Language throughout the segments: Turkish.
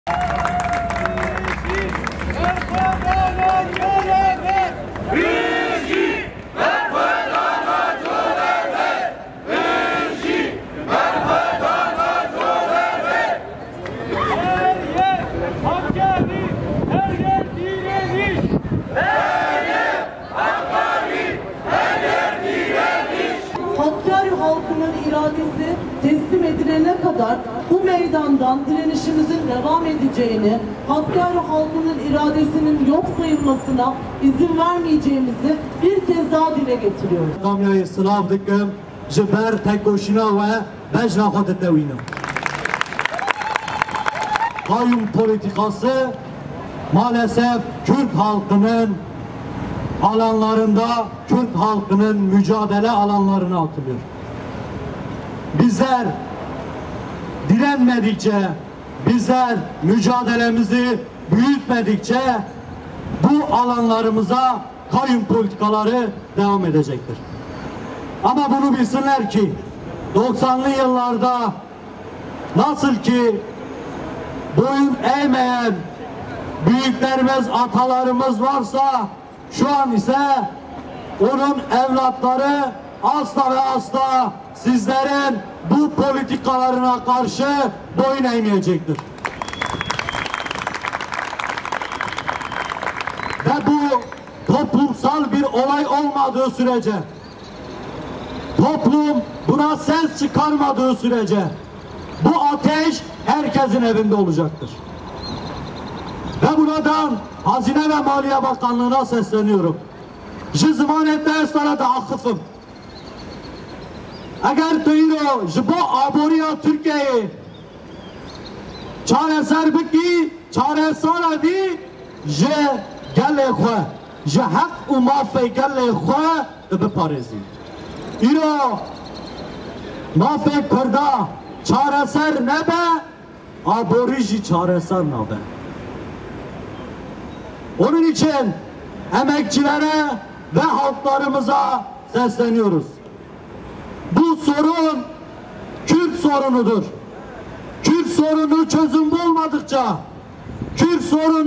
Halkının iradesi teslim edilene kadar bu meydandan direnişimizin devam edeceğini, Hakkari halkının iradesinin yok sayılmasına izin vermeyeceğimizi bir kez daha dile getiriyoruz. Kamyayı sınav dikim, jiber tek koşuna ve becna hadı devina. Kayyum politikası maalesef Kürt halkının alanlarında, Kürt halkının mücadele alanlarına atılıyor. Bizler direnmedikçe, bizler mücadelemizi büyütmedikçe bu alanlarımıza kayyum politikaları devam edecektir. Ama bunu bilsinler ki 90'lı yıllarda nasıl ki boyun eğmeyen büyüklerimiz, atalarımız varsa şu an ise onun evlatları asla ve asla sizlerin bu politikalarına karşı boyun eğmeyecektir. Ve bu toplumsal bir olay olmadığı sürece, toplum buna ses çıkarmadığı sürece bu ateş herkesin evinde olacaktır. Ve buradan Hazine ve Maliye Bakanlığı'na sesleniyorum. Ji zmanette sana da akıfım. Eğer tuyro jibo aboriya Türkiye'yi çareser biki, çaresara di ji gelle xwe, ji hak û mafê gelle xwe biparêzî. İro mafê Kurda çareser nebe, abori jî çareser nabe. Onun için emekçilere ve halklarımıza sesleniyoruz. Bu sorun Kürt sorunudur. Kürt sorunu çözüm bulmadıkça, Kürt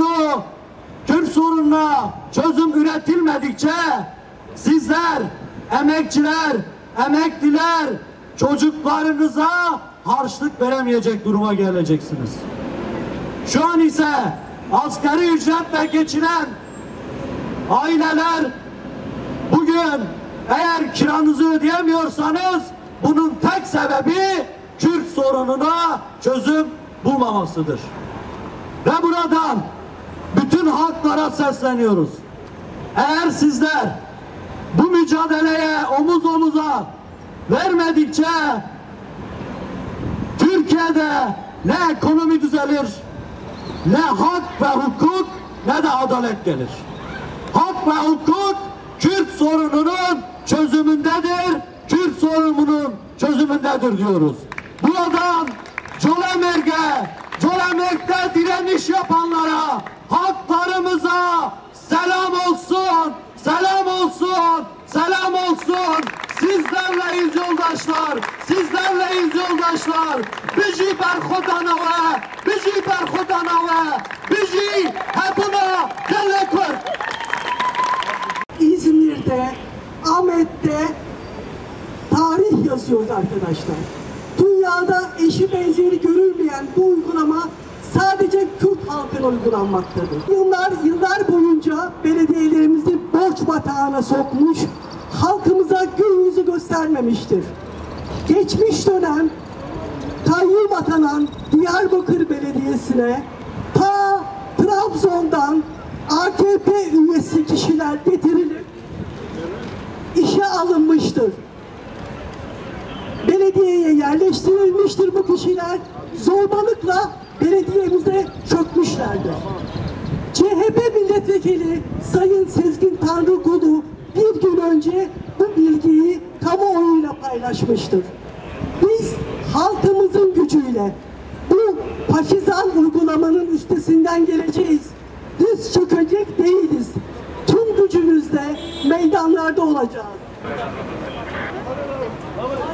sorununa çözüm üretilmedikçe sizler, emekçiler, emekliler çocuklarınıza harçlık veremeyecek duruma geleceksiniz. Şu an ise asgari ücretle geçinen aileler bugün eğer kiranızı ödeyemiyorsanız bunun tek sebebi Kürt sorununa çözüm bulmamasıdır. Ve buradan bütün halklara sesleniyoruz. Eğer sizler bu mücadeleye omuz omuza vermedikçe Türkiye'de ne ekonomi düzelir, ne hak ve hukuk, ne de adalet gelir. Hak ve hukuk Kürt sorununun çözümündedir, Kürt sorununun çözümündedir diyoruz. Buradan Colemerg'de direniş yapanlara, haklarımıza selam olsun, selam olsun, selam olsun. Sizlerleyiz yoldaşlar, sizlerleyiz yoldaşlar. Bizi berxudanava, bizi berxudanava, bizi hepuna gelekur. İzmir'de, Ahmet'te tarih yazıyoruz arkadaşlar. Dünyada eşi benzeri görülmeyen bu uygulama sadece Kürt halkına uygulanmaktadır. Yıllar boyunca belediyelerimizi borç batağına sokmuş, halkımıza gün yüzü göstermemiştir. Geçmiş dönem kayyum atanan Diyarbakır Belediyesi'ne ta Trabzon'dan AKP üyesi kişiler getirilip işe alınmıştır. Belediyeye yerleştirilmiştir bu kişiler, zorbalıkla belediyemize çökmüşlerdir. CHP milletvekili Sayın Sezgin Tanrıkulu bir gün önce bu bilgiyi kamuoyuyla paylaşmıştır. Biz halkımızın gücüyle bu faşizan uygulamanın üstesinden geleceğiz. Diz çökecek değiliz. Tüm gücümüzle meydanlarda olacağız.